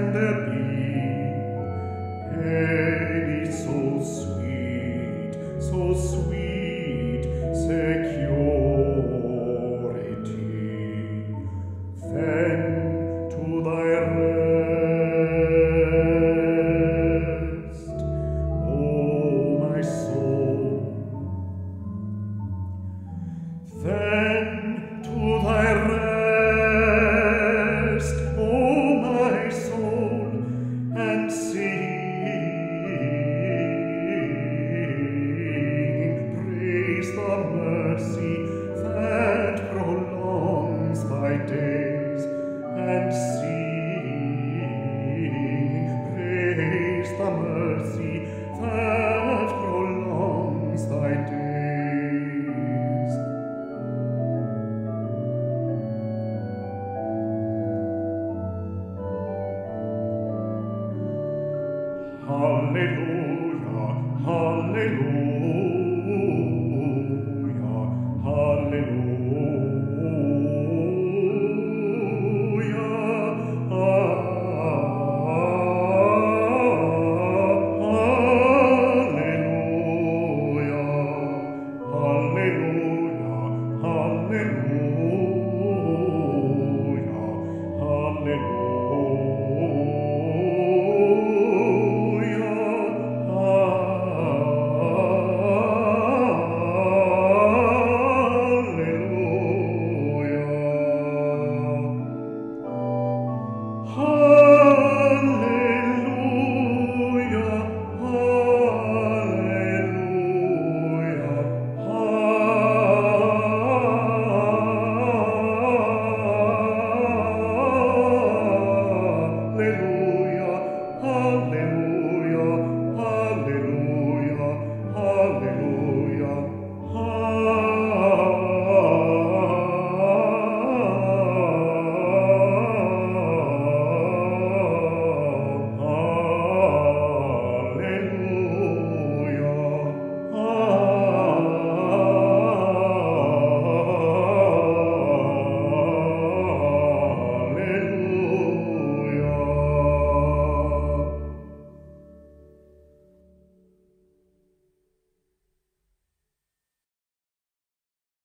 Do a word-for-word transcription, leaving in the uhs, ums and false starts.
can there be any so sweet, so sweet security? Then to thy rest, O my soul. Then to thy rest, O my soul, and sing, praise the mercy that prolongs thy days, and sing, praise the mercy that prolongs thy days. Hallelujah, hallelujah.